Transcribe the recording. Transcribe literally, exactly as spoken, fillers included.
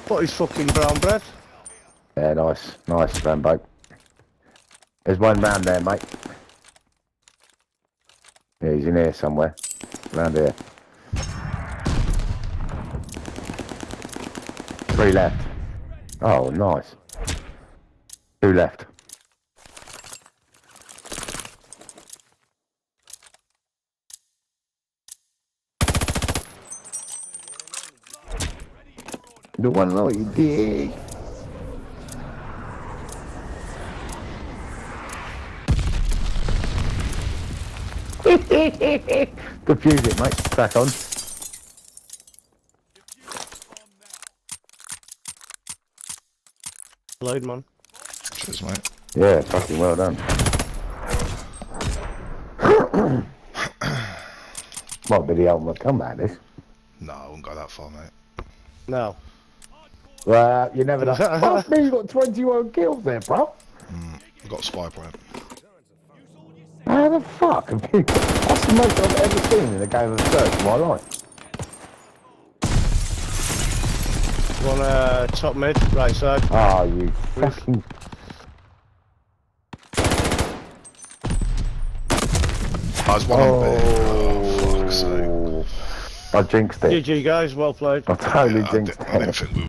What is fucking brown bread? Yeah, nice, nice, Rambo. There's one round there, mate. Yeah, he's in here somewhere. Round here. Three left. Oh, nice. Two left. The one lot you did. Defuse it, mate. Crack on. Load, man. Cheers, mate. Yeah, fucking well done. Might be the ultimate comeback, this. No, I wouldn't go that far, mate. No. Well, you never know. Fuck me, you got twenty-one kills there, bro. Mm, I got a spy point. How the fuck have you... That's the most I've ever seen in a game of search in my life. One uh, top mid, right side. Oh, you fucking... I was one on B. Oh, fuck's sake. I jinxed it. G G guys, well played. I totally Yeah, I, jinxed di I didn't it. think we